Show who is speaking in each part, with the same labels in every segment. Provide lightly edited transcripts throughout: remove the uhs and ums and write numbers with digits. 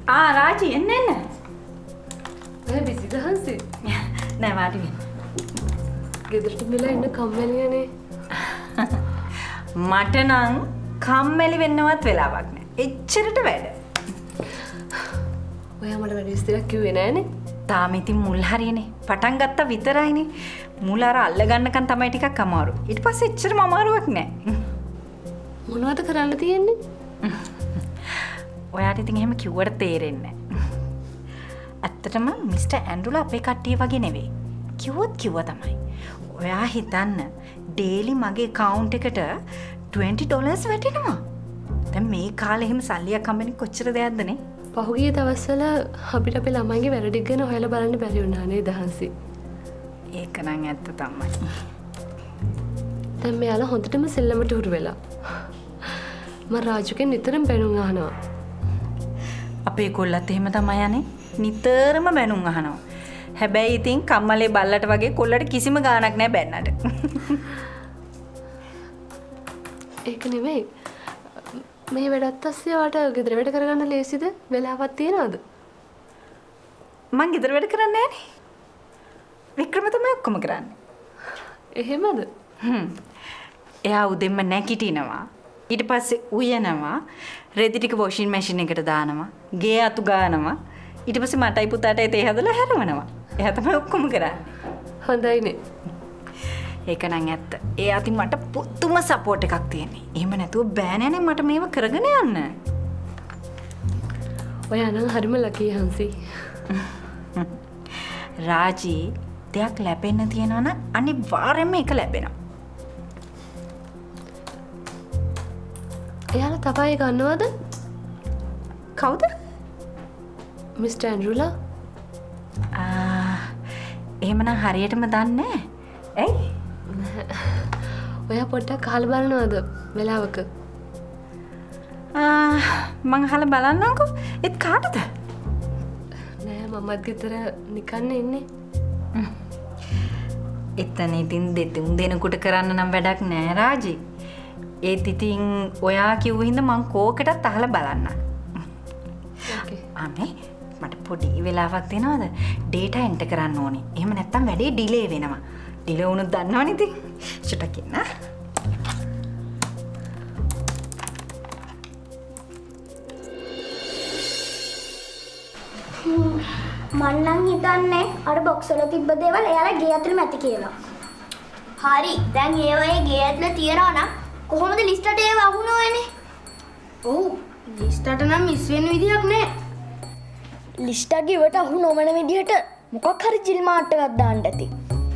Speaker 1: රාජි එන්න.
Speaker 2: මම බිසිද හංසි?
Speaker 1: නෑ වාඩි වෙන්න.
Speaker 2: ගෙදරට මෙලා ඉන්න කම්මැලියනේ.
Speaker 1: මට නම් කම්මැලි වෙන්නවත් වෙලාවක් නෑ. එච්චරට වැඩ.
Speaker 2: ඔයා මට වැඩි විස්තරයක් කිව්වේ නෑනේ.
Speaker 1: තාම ඉතින් මුල් හරියනේ. පටන් ගත්තා විතරයිනේ. මුල අර අල්ල ගන්නකන් තමයි ටිකක් අමාරු. ඊට පස්සේ එච්චරම අමාරුවක් නෑ.
Speaker 2: මොනවද කරන්න තියෙන්නේ?
Speaker 1: ඔයාට ඉතින් එහෙම කිව්වට තේරෙන්නේ නෑ. ඇත්තටම මිස්ටර් ඇන්ඩ්‍රුලා අපේ කට්ටිය වගේ නෙවෙයි. කිව්වොත් කිව්වා තමයි. ඔයා හිතන්න ඩේලි මගේ account එකට $20 වැටෙනවා. දැන් මේ කාලේ එහෙම සල්ලියක් හම්බෙන්නේ කොච්චර දෙයක්ද නේ?
Speaker 2: පහුගිය දවස්වල අපිට අපේ ළමයිගේ වැරදික් ගැන හොයලා බලන්න බැරි වුණා නේද හංසි?
Speaker 1: ඒක නම් ඇත්ත තමයි.
Speaker 2: දැන් මෙයාලා හොඳටම සෙල්ලමට උරු වෙලා. මම රාජුගෙන් නිතරම බැනුම් අහනවා.
Speaker 1: අපේ කොල්ලත් එහෙම තමයි යන්නේ. නිතරම බැනුම් අහනවා. හැබැයි ඉතින් කම්මලේ බල්ලට වගේ කොල්ලට කිසිම ගාණක් නැහැ බැන්නට.
Speaker 2: ඒක නෙමෙයි. මේ වැඩත් අස්සේ ඔයාලට ගෙදර වැඩ කරගන්න ලේසිද? වෙලාවක් තියනවද?
Speaker 1: මං ගෙදර වැඩ කරන්නේ නැහනේ. වික්‍රම තමයි ඔක්කොම කරන්නේ.
Speaker 2: එහෙමද?
Speaker 1: එයා උදෙන්ම නැගිටිනවා. ඊට පස්සේ උයනවා. රෙදි ටික වොෂින් මැෂින් එකට දානවා. ගේ අතු ගානවා. ඊට පස්සේ මටයි පුතාටයි තේ හදලා හැරවනවා. එයා තමයි ඔක්කොම කරන්නේ.
Speaker 2: හොඳයිනේ.
Speaker 1: ඒක නම් ඇත්ත. ඒ අතින් මට පුදුම සපෝට් එකක් තියෙනවා. එහෙම නැතුව බෑ නෑනේ මට මේව කරගෙන යන්න.
Speaker 2: ඔයා නම් හරිම ලකී හංසි.
Speaker 1: රාජි දෙයක් ලැබෙන්න තියෙනවා නම් අනිවාර්යයෙන්ම ඒක ලැබෙනවා.
Speaker 2: එයාලා තපයි ගන්නවද?
Speaker 1: කවුද?
Speaker 2: මිස්ටර් ඇන්ඩ්‍රුලා.
Speaker 1: එහෙමනම් හරියටම දන්නේ නැහැ. ඇයි?
Speaker 2: ඔයා පොඩ්ඩක් අහලා බලනවද වෙලාවක?
Speaker 1: මං අහලා බලන්නම්කෝ. ඒත් කාටද?
Speaker 2: නෑ මමත් ගෙදර නිකන් ඉන්නේ.
Speaker 1: එතන ඉතින් දෙතුන් දෙනෙකුට කරන්න නම් වැඩක් නෑ රාජි. ඒත් ඉතින් ඔයා කිව්ව හින්දා මං කෝකටත් අහලා බලන්න.
Speaker 2: ඕකේ.
Speaker 1: අනේ මට පොඩි වෙලාවක් දෙනවද? ඩේටා එන්ටර් කරන්න ඕනේ. එහෙම නැත්නම් වැඩේ ඩිලේ වෙනවා. ඩිලේ වුණොත් දන්නවනේ ඉතින්. චුට්ටක් ඉන්න.
Speaker 3: මං නම් හිතන්නේ අර බොක්ස් වල තිබ්බ දේවල් එයාලා ගේ ඇතුළෙම ඇති කියලා. හරි. දැන් ඒ වගේ ගේ ඇතුළේ තියනවා නම් කොහොමද ලිස්ටට ඒව අහුනෝ වෙන්නේ? ඔව්. ලිස්ටට නම් මිස් වෙන්න විදියක් නෑ. ලිස්ටා ගිවට අහු නොවන විදිහට මොකක් හරි ජිල් මාට් එකක් දාන්න ඇති.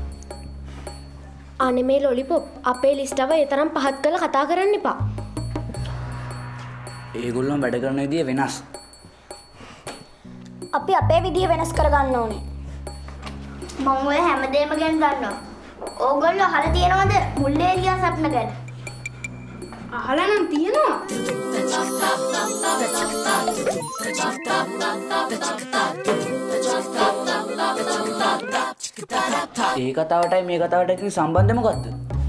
Speaker 3: අනේ මේ ලොලිපොප් අපේ ලිස්ටව ඒ තරම් පහත් කරලා කතා කරන්න එපා.
Speaker 4: ඒගොල්ලෝ වැඩ කරන විදිය වෙනස්.
Speaker 3: අපි අපේ විදිය වෙනස් කරගන්න ඕනේ. මම ඔය හැමදේම ගැන දන්නවා. ඕගොල්ලෝ අහලා තියෙනවද මුල්ලේරියා සත්න ගැන? අහලා නම් තියෙනවා.
Speaker 4: ඒ කතාවටයි මේ කතාවටයි සම්බන්ධය මොකද්ද?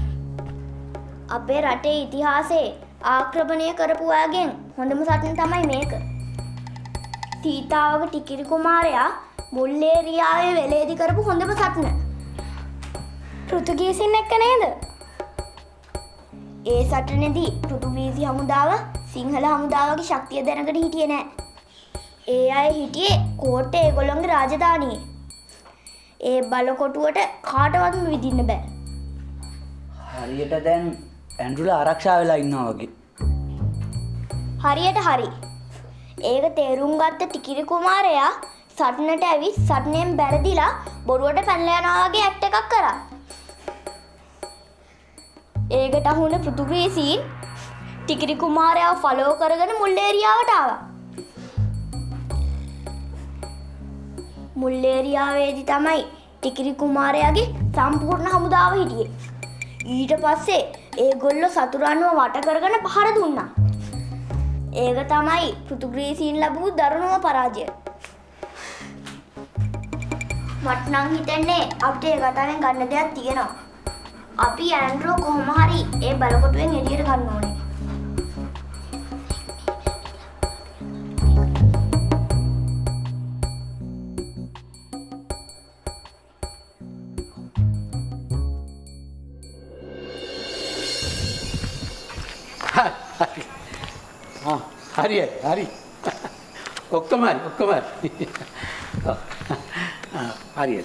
Speaker 3: අපේ රටේ ඉතිහාසයේ ආක්‍රමණය කරපු අයගෙන් හොඳම සටන තමයි මේක. සීතාවක ටිකිරි කුමාරයා මුල්ලේරියාවේ වෙලේදි කරපු හොඳම සටන. පෘතුගීසින් එක්ක නේද? ඒ සටනේදී පෘතුගීසි හමුදාව සිංහල හමුදාවගේ ශක්තිය දැනගෙන හිටියේ නෑ. ඒ අය හිටියේ කෝට්ටේ ඒගොල්ලන්ගේ රාජධානියේ. ඒ බලකොටුවට කාටවත්ම විදින්න බෑ.
Speaker 4: හරියට දැන් ඇන්ඩ්‍රුලා ආරක්ෂා වෙලා ඉන්නවා වගේ.
Speaker 3: හරියට හරි. ඒක තේරුම් ගත්ත ටිකිරි කුමාරයා සටනට ඇවිත් සටනෙන් බැරදිලා බොරුවට පැනලා යනවා වගේ ඇක්ට් එකක් කරා. ඒකට අහුන පෘතුගීසීන් ටිකිරි කුමාරයාව ෆලෝ කරගෙන මුල්ලේරියාවට ආවා. මුල්ලේරියාවේදී තමයි ටිකිරි කුමාරයාගේ සම්පූර්ණ හමුදාව හිටියේ. ඊට පස්සේ ඒගොල්ලෝ සතුරන්ව වට කරගෙන පහර දුන්නා. ඒක තමයි පෘතුගීසීන් ලැබූ දරුණුම පරාජය. මට නම් හිතෙන්නේ අපිට ඒ කතාවෙන් ගන්න දෙයක් තියෙනවා. අපි ඇන්ඩ්‍රෝ කොහොම හරි ඒ බලකොටුවෙන් එළියට ගන්න ඕනේ.
Speaker 5: හරි. ඔක්කොම හරි. හරි.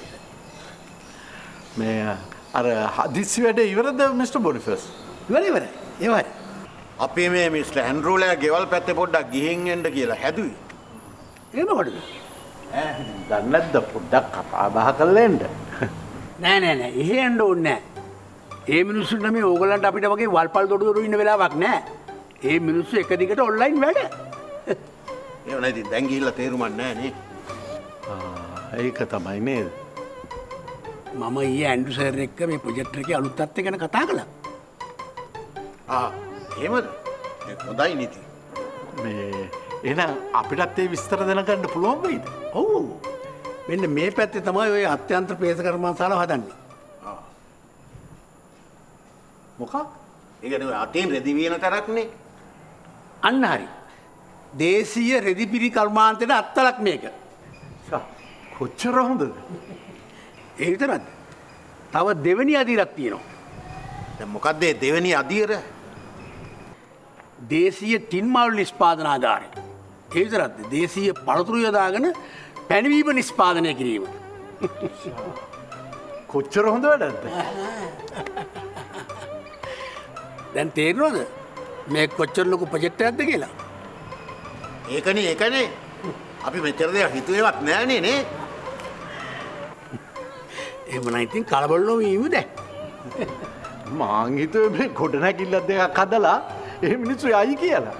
Speaker 6: මේ අර හදිස්සි වැඩේ ඉවරද මිස්ටර් බොනිෆස්?
Speaker 5: ඉවරයි. ඒවයි.
Speaker 7: අපි මේ මිස්ටර් ඇන්ඩ්‍රූලා ගෙවල් පැත්තේ පොඩ්ඩක් ගිහින් එන්න කියලා හැදුවේ.
Speaker 5: එහෙම කොටද?
Speaker 6: දන්නේ නැද්ද පොඩ්ඩක් කතා බහ කරලා එන්න.
Speaker 5: නෑ. එහෙ යන්න ඕනේ නෑ. ඒ මිනිස්සුන්ට මේ ඕගලන්ට අපිට වගේ වල්පල් දොඩ ඉන්න වෙලාවක් නෑ. ඒ මිනිස්සු එක දිගට ඔන්ලයින් වැඩ.
Speaker 7: ඒව නැති දැන් ගිහිල්ලා තේරුමක් නෑ නේ.
Speaker 6: ඒක තමයි නේද?
Speaker 5: මම ඊයේ ඇන්ඩ්‍රු සර් එක්ක මේ ප්‍රොජෙක්ට් එකේ අලුත් තත්ත්ව ගැන කතා කළා.
Speaker 7: එහෙමද? ඒක හොඳයි නීති.
Speaker 6: මේ එහෙනම් අපිටත් ඒ විස්තර දැනගන්න පුළුවන් වෙයිද?
Speaker 5: ඔව්. මෙන්න මේ පැත්තේ තමයි ඔය අත්‍යන්තර ප්‍රේස කර්මාන්තශාලාව හදන්නේ.
Speaker 7: මොකක්? ඒ කියන්නේ අතෙන් රෙදි වියන තරක්නේ.
Speaker 5: අන්න හරි. දේශීය රෙදි පිරි කර්මාන්තයට අත්තලක් මේක.
Speaker 6: කොච්චර හොඳද?
Speaker 5: ඒ විතරක්ද? තව දෙවෙනි අදියරක් තියෙනවා.
Speaker 7: දැන් මොකද්ද මේ දෙවෙනි අදියර?
Speaker 5: දේශීය ටින් මාළු නිෂ්පාදනාගාරය. ඒ විතරක්ද? දේශීය පළතුරු යොදාගෙන පැණවීම නිෂ්පාදනය කිරීම.
Speaker 6: කොච්චර හොඳ වැඩක්ද?
Speaker 5: දැන් තේරෙනවද මේ කොච්චර ලොකු ප්‍රොජෙක්ට් එකක්ද කියලා?
Speaker 7: ඒකනේ. අපි මෙච්චර දේවල් හිතුවේවත් නෑනේ නේ.
Speaker 5: එහෙමනම් ඉතින් කලබල නොවීම දැන්.
Speaker 6: මාං හිතුවේ මේ ගොඩනැගිල්ල දෙකක් හදලා ඒ මිනිස්සු යයි කියලා.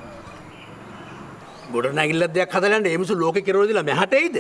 Speaker 5: ගොඩනැගිල්ල දෙයක් හදලා ඒ මිනිස්සු ලෝකේ කෙරවල දාලා මෙහාට එයිද?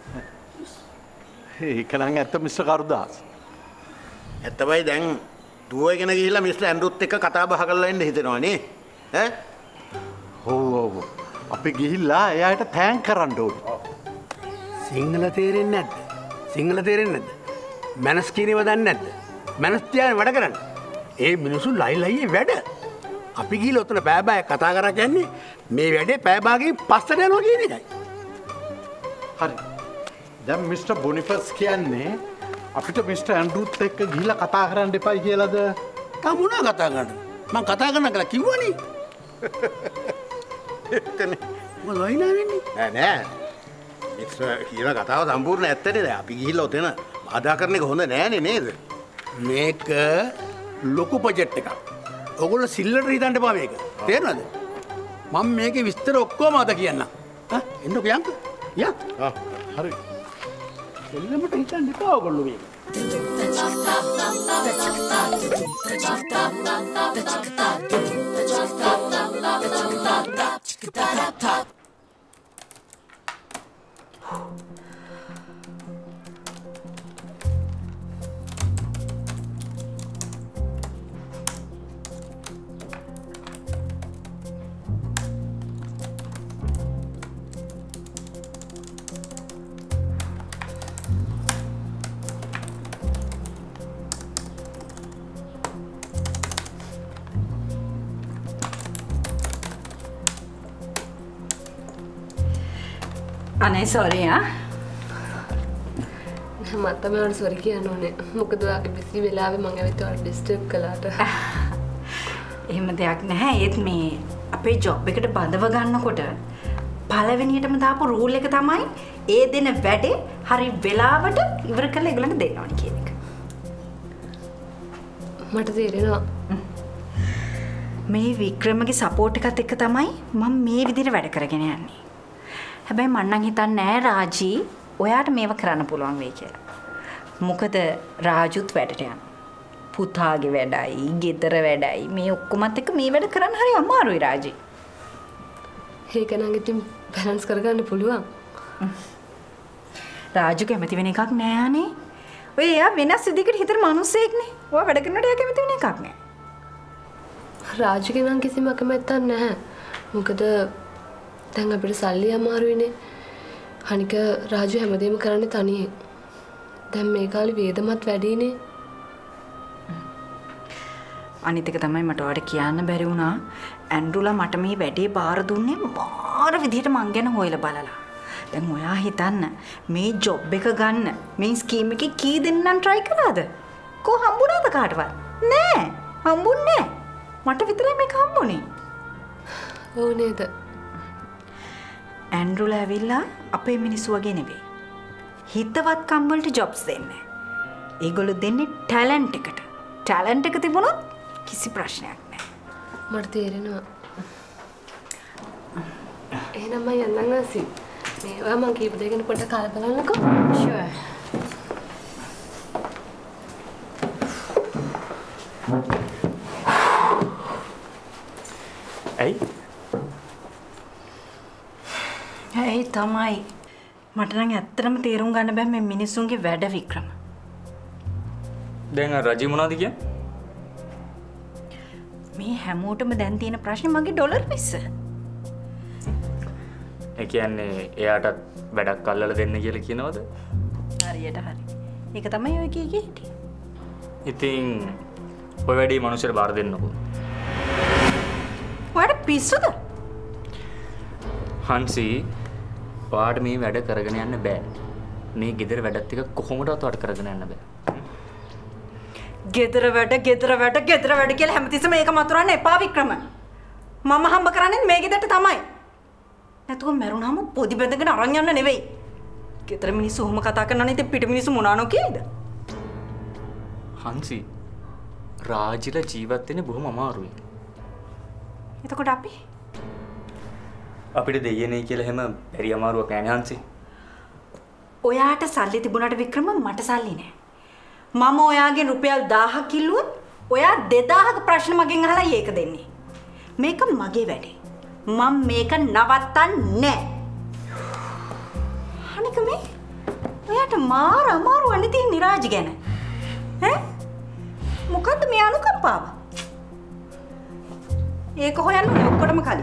Speaker 6: ඒක නම් ඇත්ත මිස්ටර් කරුදාස්.
Speaker 7: ඇත්තමයි දැන් දුවගෙන ගිහිල්ලා මිස්ටර් ඇන්ඩ්‍රුත් එක්ක කතා බහ කරලා එන්න හිතෙනවා නේ. ඈ?
Speaker 6: ඔව්. අපි ගිහිල්ලා එයාට තෑන්ක් කරන්න ඕනේ.
Speaker 5: සිංහල තේරෙන්නේ නැද්ද? මනස් කියනව දන්නේ නැද්ද? මනස් තියාගෙන වැඩ කරන්න. ඒ මිනිස්සු ලයි වැඩ. අපි ගිහලා උතන පෑ බෑ කතා කරා කියන්නේ මේ වැඩේ පෑ භාගයෙන් පස්සට යනවා කියන එකයි.
Speaker 6: හරි. දැන් මිස්ටර් බොනිෆස් කියන්නේ අපිට මිස්ටර් ඇන්ඩ්‍රූත් එක්ක ගිහිල්ලා කතා කරන්න එපයි කියලාද?
Speaker 5: තා මොනවා කතා කරන්නද? මං කතා කරන්න කියලා කිව්වනේ.
Speaker 7: ඒකනේ.
Speaker 5: මොකද වයින්නා වෙන්නේ?
Speaker 7: නෑ. මිස්ටර් කියන කතාව සම්පූර්ණ ඇත්තනේ. දැන් අපි ගිහිල්ලා උතන බාධා කරන එක හොඳ නෑනේ නේද?
Speaker 5: මේක ලොකු ප්‍රොජෙක්ට් එකක්. ඔයගොල්ලෝ සිල්ලට හිතන්න එපා මේක. තේරෙනවද? මම මේකේ විස්තර ඔක්කොම අද කියන්නම්. එන්නකෝ යන්කෝ.
Speaker 6: හරි.
Speaker 5: එල්ලමට හිතන්න එපා ඔයගොල්ලෝ මේක.
Speaker 1: අනේ සෝරි
Speaker 2: මට තමයි ඔයාලට සෝරි කියන්න ඕනේ. මොකද ඔයාගේ බිසි වෙලාවේ මම ඇවිත් ඔයාලට ඩිස්ටර්බ් කළාට.
Speaker 1: එහෙම දෙයක් නැහැ. ඒත් මේ අපේ ජොබ් එකට බඳව ගන්නකොට පළවෙනියටම දාපු රූල් එක තමයි ඒ දෙන වැඩේ හරි වෙලාවට ඉවර කරලා ඒගොල්ලන්ට දෙන්න ඕනේ කියන එක.
Speaker 2: මට තේරෙනවා.
Speaker 1: මේ වික්‍රමගේ සපෝට් එකත් එක්ක තමයි මම මේ විදිහට වැඩ කරගෙන යන්නේ. හැබැයි මම නම් හිතන්නේ නෑ රාජී ඔයාට මේව කරන්න පුළුවන් වෙයි කියලා. මොකද රාජුත් වැඩට යනවා. පුතාගේ වැඩයි, ගෙදර වැඩයි මේ ඔක්කොමත් එක්ක මේ වැඩ කරන්න හරි අමාරුයි රාජී.
Speaker 2: ඒක නම් ඉතින් බැලන්ස් කරගන්න පුළුවන්.
Speaker 1: රාජු කැමති වෙන එකක් නෑනේ. ඔය එයා වෙනස් විදිහකට හිතන මිනිස්සෙක්නේ. ඔයා වැඩ කරනකොට එයා කැමති වෙන එකක් නෑ.
Speaker 2: රාජුගේ නම් කිසිම කැමැත්තක් නැහැ. මොකද දැන් අපිට සල්ලි අමාරුයිනේ. අනික රාජු හැමදේම කරන්නේ තනියෙන්. දැන් මේ කාලේ වේදමත් වැඩිනේ.
Speaker 1: අනිත් එක තමයි මට ඔයාලට කියන්න බැරි වුණා. ඇන්ඩ්‍රුලා මට මේ වැඩේ බාර දුන්නේ මාර විදිහට මං ගැන හොයලා බලලා. දැන් ඔයා හිතන්න මේ ජොබ් එක ගන්න මේ ස්කීම් එකේ කී දෙනෙක් try කළාද? කො හම්බුණාද කාටවත්? නෑ. හම්බුන්නේ නෑ. මට විතරයි මේක හම්බුනේ.
Speaker 2: ඔව් නේද?
Speaker 1: ඇන්ඩ්‍රුලා ඇවිල්ලා අපේ මිනිස්සු වගේ නෙවෙයි. හිතවත් කම්වලට ජොබ්ස් දෙන්නේ. ඒගොල්ලෝ දෙන්නේ ටැලන්ට් එකට. ටැලන්ට් එක තිබුණොත් කිසි ප්‍රශ්නයක් නැහැ.
Speaker 2: මට තේරෙනවා. එහෙනම් මම යන්නම් නැසි. මේවා මං කීප දෙකෙන් පොඩ්ඩක් කාලා බලන්නකෝ.
Speaker 1: ෂුවර්. ඇයි තමයි මට නම් ඇත්තටම තේරුම් ගන්න බෑ මේ මිනිස්සුන්ගේ වැඩ වික්‍රම.
Speaker 8: දැන් රජි මොනවද කියන්නේ?
Speaker 1: මේ හැමෝටම දැන් තියෙන ප්‍රශ්නේ මගේ ඩොලර් පිස්ස.
Speaker 8: ඒ කියන්නේ එයාටත් වැඩක් අල්ලලා දෙන්න කියලා කියනවද?
Speaker 1: හරියට හරි. ඒක තමයි ඔය කීකේ හිටියේ.
Speaker 8: ඉතින් ඔය වැඩේ මිනිස්සුන්ට බාර දෙන්නකෝ.
Speaker 1: ඔයාට පිස්සුද?
Speaker 8: හන්සි ඔයාට මේ වැඩ කරගෙන යන්න බෑ. මේ ගෙදර වැඩත් ටික කොහොමදවත් ඔයාට කරගෙන යන්න බෑ.
Speaker 1: ගෙදර වැඩ කියලා හැමතිස්සෙම මේක මතුරන්න එපා වික්‍රම. මම හම්බ කරන්නේ මේ ගෙදරට තමයි. නැතුව මැරුණාම පොඩි බඳගෙන අරන් යන්න නෙවෙයි. ගෙදර මිනිස්සු ඔහොම කතා කරනනේ ඉතින් පිට මිනිස්සු මොනානෝ කියයිද?
Speaker 8: හන්සි රාජිලා ජීවත් වෙන්නේ බොහොම අමාරුයි.
Speaker 1: එතකොට
Speaker 8: අපිට දෙයනේ කියලා හැම බැරි අමාරුවක් නෑනේ හන්සි.
Speaker 1: ඔයාට සල්ලි තිබුණාට වික්‍රම මට සල්ලි නෑ. මම ඔයාගෙන් රුපියල් 1000ක් කිල්ලුවොත් ඔයා 2000ක ප්‍රශ්න මගෙන් අහලා ඒක දෙන්නේ. මේක මගේ වැඩේ. මම මේක නවත්තන්නේ නෑ. අනික මේ ඔයාට මාර අමාරු වෙන්නේ තියෙන නිරාජ් ගැන. ඈ? මොකද්ද මේ අනුකම්පාව? ඒක හොයන්න ඕනේ ඔක්කොටම කලින්.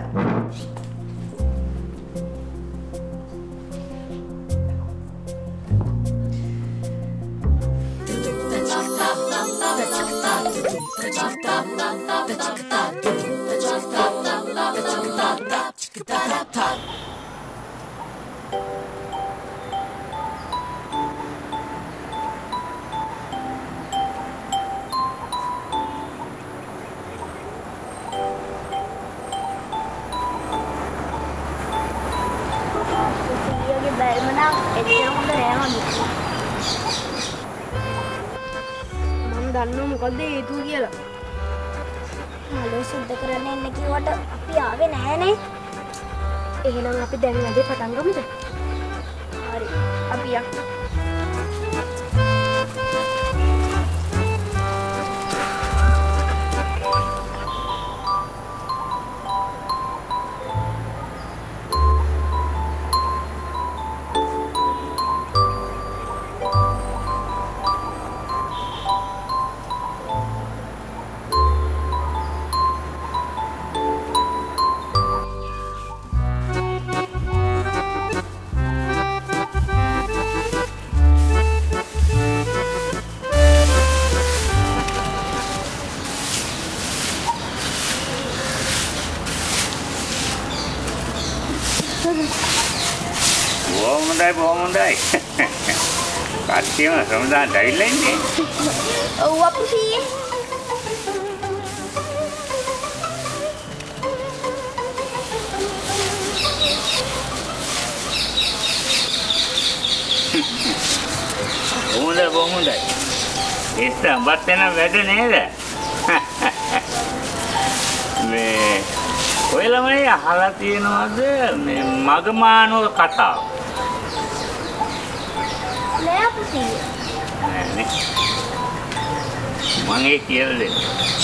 Speaker 3: දන්නවා මොකද්ද හේතුව කියලා. මලෝ සුද්ධ කරන්න එන්න කිව්වට අපි ආවේ නැහනේ. එහෙනම් අපි දැන් වැඩේ පටන් ගමුද? හරි. අපි යමු.
Speaker 9: බොහොම හොඳයි. කට්ටියම සමුදාට ඇවිල්ලා ඉන්නේ.
Speaker 3: ඔව් අපුසි.
Speaker 9: බොහොම හොඳයි. ඉස්සම්වත් වෙන වැඩ නේද? මේ ඔය ළමයි අහලා තියෙනවද මේ මගමානෝ කතාව?
Speaker 3: නෑ අපුසි.
Speaker 9: නෑනේ. මම ඒ කියලා දෙන්න.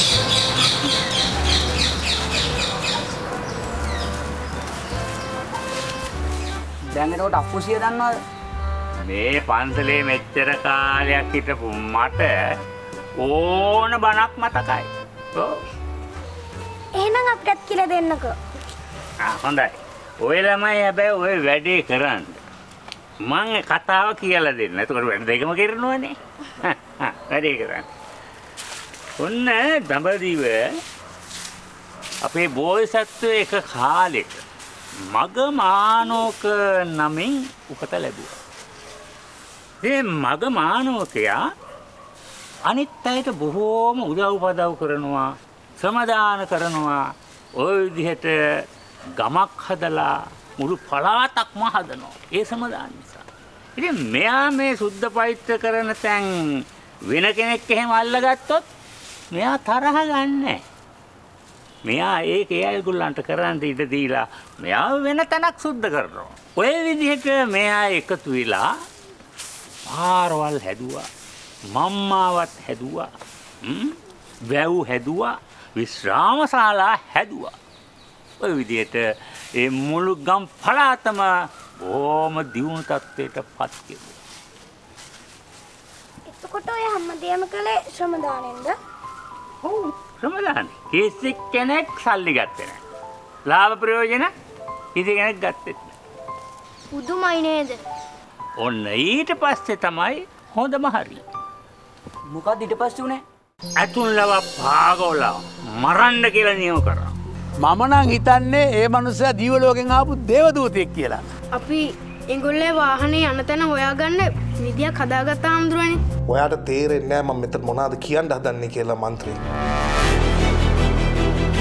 Speaker 4: දැන් එතකොට අප්පුසිය දන්නවද?
Speaker 9: මේ පන්සලේ මෙච්චර කාලයක් හිටපු මට ඕන බණක් මතකයි. ඔව්.
Speaker 3: එහෙනම් අපිටත් කියලා දෙන්නකෝ.
Speaker 9: හොඳයි. ඔය ළමයි හැබැයි ඔය වැඩේ කරන්න. මම කතාව කියලා දෙන්න. එතකොට වැඩ දෙකම කරනවනේ. වැඩේ කරන්න. ඔන්න දඹදිව අපේ බෝසත්ව එක කාලෙක මගමානෝක නමින් උපත ලැබුවා. මේ මගමානෝකයා අනිත් අයට බොහෝම උදව් පදව් කරනවා, සමාදාන කරනවා. ওই විදිහට ගමක් හදලා මුළු පළාතක්ම හදනවා. ඒ සමාදාන නිසා. ඉතින් මෙයා මේ සුද්ධ පවිත්‍ර කරන තැන් වෙන කෙනෙක් එහෙම අල්ලගත්තොත් මෙයා තරහ ගන්නෑ. මෙයා ඒක ඒගොල්ලන්ට කරන්න ඉඩ දීලා මෙයා වෙන තැනක් සුද්ධ කරනවා. ඔය විදිහට මෙයා එකතු වෙලා පාරවල් හැදුවා. මම්මාවත් හැදුවා. වැව් හැදුවා. විශ්‍රාමශාලා හැදුවා. ඔය විදිහට ඒ මුළු ගම් පළාතම බොහොම දියුණු තත්ත්වයට පත් කෙරුවා.
Speaker 3: එතකොට ඔය හැමදේම කළේ ශ්‍රමදානෙන්ද?
Speaker 9: ඔව් ශ්‍රමදානෙ. කිසි කෙනෙක් සල්ලි ගත්තේ නැහැ. ලාභ ප්‍රයෝජන කිසි කෙනෙක් ගත්තේ නැහැ.
Speaker 3: පුදුමයි නේද?
Speaker 9: ඔන්න ඊට පස්සේ තමයි හොඳම හරිය.
Speaker 4: මොකක්ද ඊට පස්සේ උනේ?
Speaker 9: ඇතුන්ලව පාගෝලා මරන්න කියලා නියම කරා.
Speaker 5: මම නම් හිතන්නේ ඒ මනුස්සයා දීවලෝකෙන් ආපු දේවදූතයෙක් කියලා.
Speaker 10: අපි ඒගොල්ලේ වාහනේ යන තැන හොයාගන්න විදියක් හදාගත්ත හාමුදුරනේ.
Speaker 11: ඔයාට තේරෙන්නේ නැහැ මම මෙතන මොනවද කියන්න හදන්නේ කියලා මන්ත්‍රී.